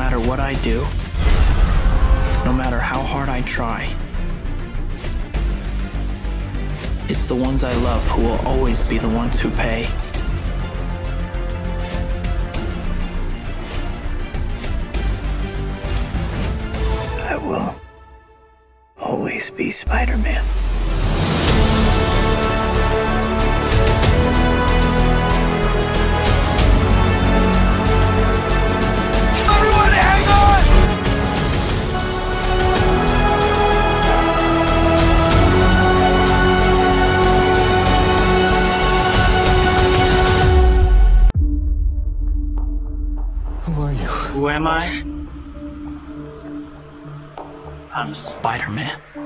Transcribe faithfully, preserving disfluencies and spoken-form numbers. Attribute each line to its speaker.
Speaker 1: matter what I do, no matter how hard I try, it's the ones I love who will always be the ones who pay. I will always be Spider-Man.
Speaker 2: Everyone hang on!
Speaker 3: Who are you?
Speaker 1: Who am I? I'm Spider-Man.